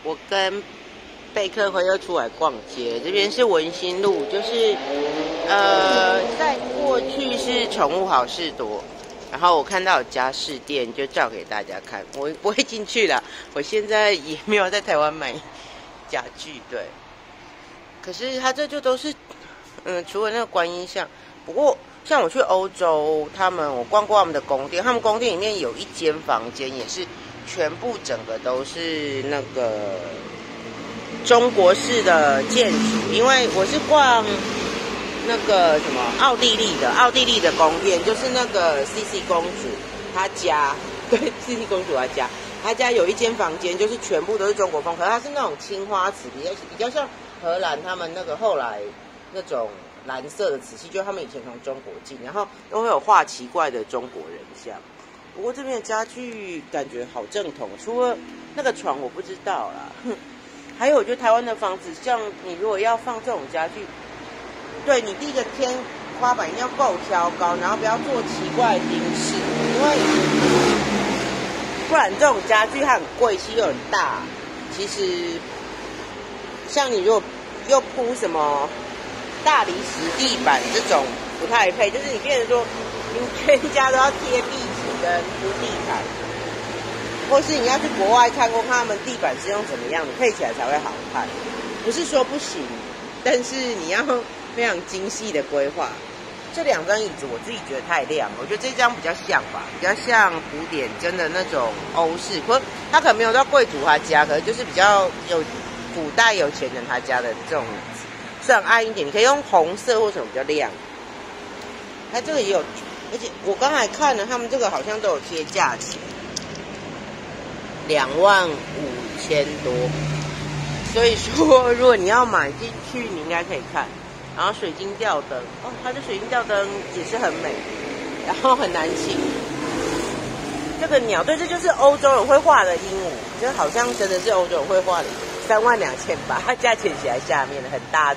我跟贝克辉又出来逛街，这边是文心路，就是在过去是宠物好事多，然后我看到有家饰店，就照给大家看。我不会进去了，我现在也没有在台湾买家具，对。可是它这就都是，除了那个观音像，不过像我去欧洲，我逛过他们的宫殿，他们宫殿里面有一间房间也是全部整个都是那个中国式的建筑，因为我是逛那个什么奥地利的宫殿，就是那个 CC 公主她家，对 CC 公主她家有一间房间，就是全部都是中国风，可是它是那种青花瓷，比较像荷兰他们那个后来那种蓝色的瓷器，就是他们以前从中国进，然后都会有画奇怪的中国人像。不过这边的家具感觉好正统，除了那个床我不知道啦。还有，我觉得台湾的房子，像你如果要放这种家具，对你第一个天花板一定要够挑高，然后不要做奇怪的钉饰，因为不然这种家具它很贵气又很大。其实，像你如果又铺什么大理石地板这种不太配，就是你变成说你全家都要贴壁纸跟铺地毯。或是你要去国外看过，看他们地板是用怎么样的，配起来才会好看。不是说不行，但是你要非常精细的规划。这两张椅子我自己觉得太亮了，我觉得这张比较像吧，比较像古典真的那种欧式，可是它可能没有到贵族他家，可能就是比较有古代有钱人他家的这种椅子，虽然暗一点，你可以用红色或什么比较亮。它这个也有，而且我刚才看了，他们这个好像都有贴价钱。25000多，所以说如果你要买进去，你应该可以看。然后水晶吊灯，它的水晶吊灯也是很美，然后很难请。这个鸟，对，这就是欧洲人会画的鹦鹉，这好像真的是欧洲人会画的，32800它价钱写在下面的，很大字。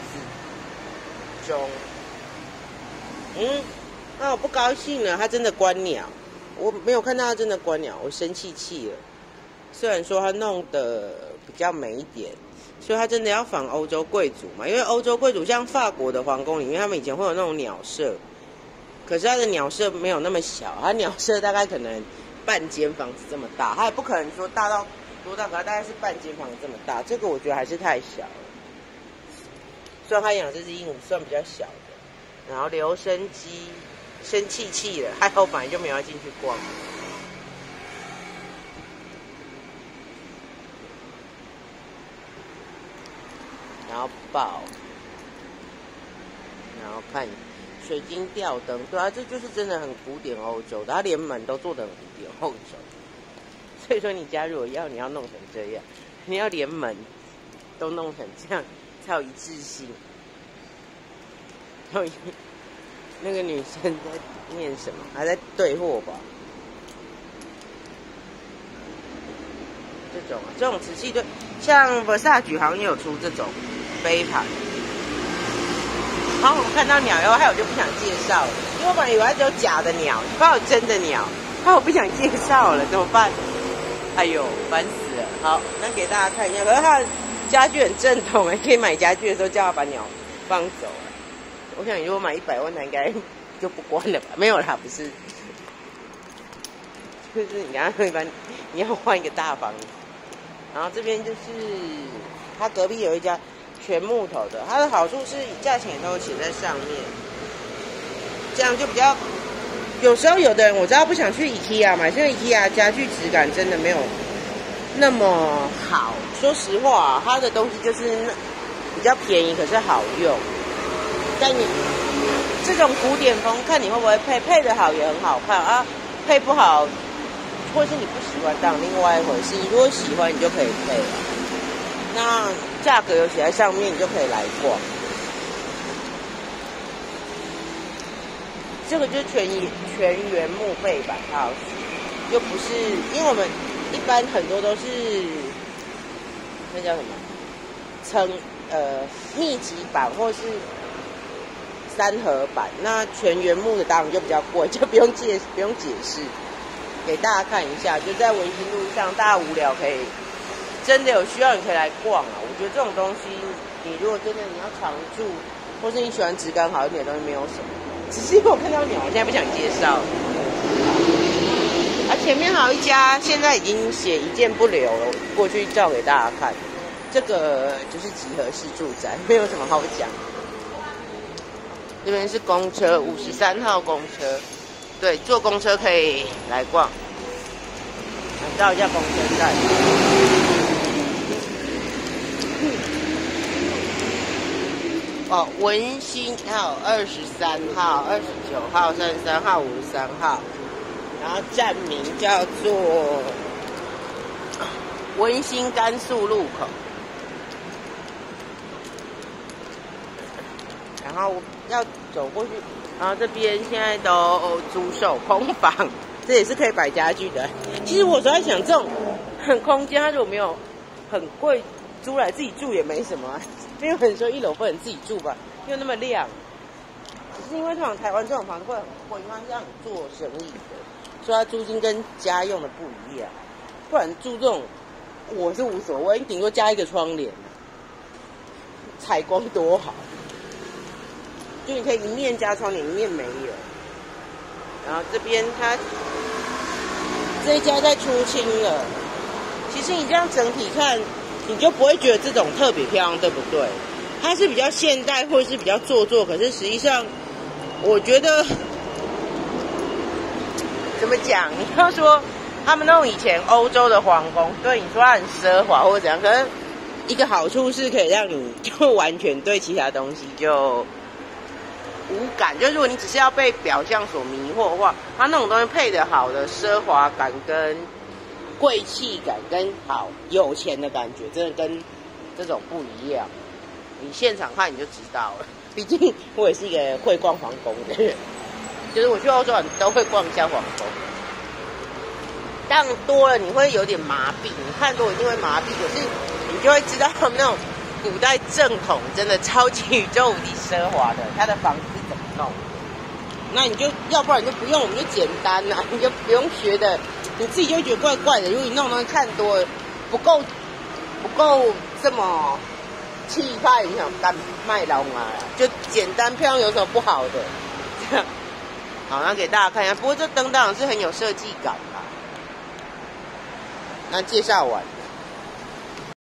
那我不高兴了，它真的观鸟，我没有看到它真的观鸟，我生气了。虽然说它弄得比较美一点，所以它真的要仿欧洲贵族嘛？因为欧洲贵族像法国的皇宫里面，他们以前会有那种鸟舍，可是它的鸟舍没有那么小，它鸟舍大概可能半间房子这么大，它也不可能说大到多大，可它大概是半间房子这么大。这个我觉得还是太小了。虽然它养这只鹦鹉算比较小的，然后留声机生气了，还好本来就没有要进去逛。然后抱，然后看水晶吊灯，对啊，这就是真的很古典欧洲的，它连门都做得很古典欧洲。所以说你家如果你要弄成这样，你要连门都弄成这样，才有一致性。然后那个女生在念什么？还在对货吧？这种瓷器，对，像 Versace 好像也有出这种杯盘。然后我看到鸟以后，害我就不想介绍了，因为我本来以为它只有假的鸟，怕有真的鸟，害我不想介绍了，怎么办？哎呦，烦死了！好，那给大家看一下，可是它的家具很正统可以买家具的时候叫他把鸟放走。我想，如果买100万，它应该就不关了吧？没有啦，不是，就是你刚刚一般你要换一个大房子。然后这边就是它隔壁有一家全木头的，它的好处是价钱也都写在上面，这样就比较。有时候有的人我知道不想去 IKEA 买，现在 IKEA 家具质感真的没有那么好。说实话，它的东西就是比较便宜，可是好用。但你这种古典风，看你会不会配得好也很好看啊，配不好。或是你不喜欢当另外一回事，你如果喜欢你就可以配了。那价格有写在上面，你就可以来逛。这个就是全原木背板 house， 就不是，因为我们一般很多都是那叫什么密集板或是3合板，那全原木的当然就比较贵，就不用解释。给大家看一下，就在文心路上，大家无聊可以真的有需要，你可以来逛啊。我觉得这种东西，你如果真的你要常住，或是你喜欢质感好一点的东西，没有什么。只是因为我看到鸟，我现在不想介绍。前面还有一家，现在已经写一件不留了，过去照给大家看。这个就是集合式住宅，没有什么好讲。这边是公车，53号公车，对，坐公车可以来逛。到一下公车站。哦，文心还有23号、29号、33号、53号。然后站名叫做文心甘肃路口，然后要走过去，然后这边现在都租售空房，这也是可以摆家具的。其实我在想，这种空间它如果没有很贵，租来自己住也没什么，因为很多1楼不能自己住吧，又那么亮。只是因为通常台湾这种房子会很贵，因为它让你做生意的。所以它租金跟家用的不一样，不然住这种我是无所谓，你顶多加一个窗帘，采光多好，就你可以一面加窗帘，一面没有。然后这边它这一家在出清了，其实你这样整体看，你就不会觉得这种特别漂亮，对不对？它是比较现代或者是比较做作，可是实际上我觉得。怎么讲？你要说他们那种以前欧洲的皇宫，对你说它很奢华或者怎样，可是一个好处是可以让你就完全对其他东西就无感。就如果你只是要被表象所迷惑的话，它那种东西配得好的奢华感跟贵气感跟好有钱的感觉，真的跟这种不一样。你现场看你就知道了。毕竟我也是一个会逛皇宫的人。就是我去欧洲都会逛一下皇宫，但多了你会有点麻痹，你看多一定会麻痹，可是你就会知道他们那种古代正统真的超级宇宙无敌奢华的，他的房子是怎么弄。那你就要不然你就不用，我们就简单啊，你就不用学的，你自己就会觉得怪怪的。如果你弄东西看多了，不够这么气派，你想干卖老嘛？就简单漂亮有什么不好的？这样。好，那给大家看一下。不过这灯当然是很有设计感啦。那介绍完。